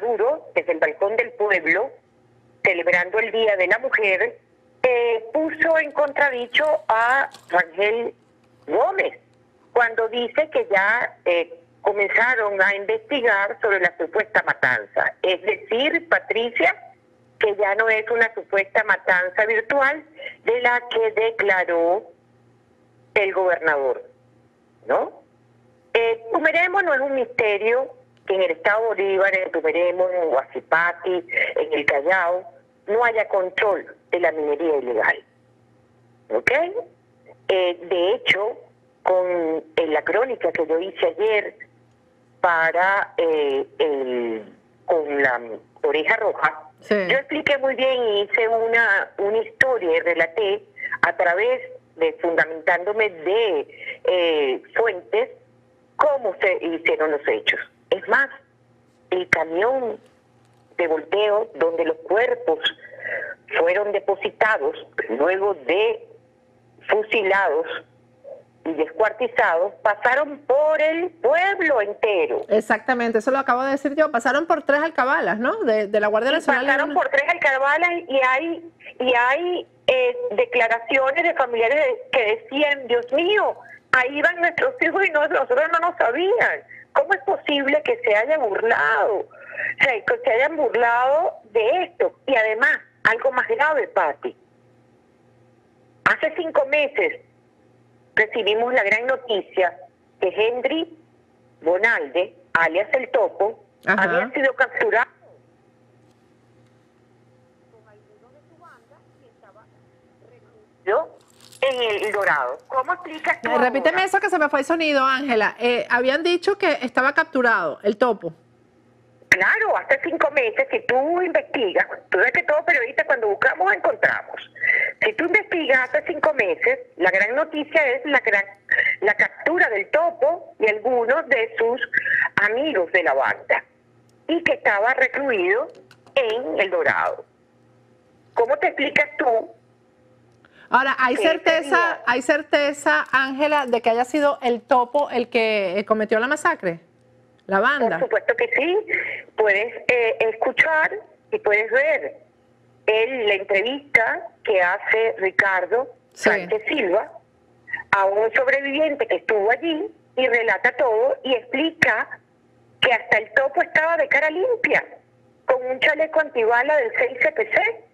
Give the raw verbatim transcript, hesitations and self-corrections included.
Maduro, desde el balcón del pueblo, celebrando el Día de la Mujer, eh, puso en contradicho a Rangel Gómez, cuando dice que ya eh, comenzaron a investigar sobre la supuesta matanza. Es decir, Patricia, que ya no es una supuesta matanza virtual de la que declaró el gobernador, ¿no? Eh, Tumeremo no es un misterio que en el estado Bolívar, en Tumeremo, en Huachipato, en el Callao, no haya control de la minería ilegal, ¿ok? Eh, de hecho, con en la crónica que yo hice ayer para eh, el, con la Oreja Roja, sí, yo expliqué muy bien y hice una, una historia y relaté a través de, fundamentándome de eh, fuentes, cómo se hicieron los hechos. Es más, el camión de volteo donde los cuerpos fueron depositados luego de fusilados y descuartizados, pasaron por el pueblo entero. Exactamente, eso lo acabo de decir yo. Pasaron por tres alcabalas, ¿no? De, de la Guardia Nacional. Pasaron por tres alcabalas y hay y hay eh, declaraciones de familiares que decían, Dios mío, ahí van nuestros hijos y no, nosotros no nos sabían. ¿Cómo es posible que se haya burlado? O sea, que se hayan burlado de esto. Y además, algo más grave, Pati. Hace cinco meses recibimos la gran noticia que Henry Bonalde, alias El Topo, ajá, había sido capturado con algunos de su banda y estaba recluido en El Dorado. ¿Cómo explicas tú? Eh, repíteme eso que se me fue el sonido, Ángela. Eh, habían dicho que estaba capturado El Topo. Claro, hace cinco meses, si tú investigas, tú ves que todo periodista cuando buscamos encontramos. Si tú investigas hace cinco meses, la gran noticia es la, gran, la captura del Topo y algunos de sus amigos de la banda, y que estaba recluido en El Dorado. ¿Cómo te explicas tú? Ahora, ¿hay certeza, hay certeza, Ángela, de que haya sido El Topo el que cometió la masacre? ¿La banda? Por supuesto que sí. Puedes eh, escuchar y puedes ver el, la entrevista que hace Ricardo sí. Sánchez Silva a un sobreviviente que estuvo allí y relata todo y explica que hasta el Topo estaba de cara limpia, con un chaleco antibala del seis C P C.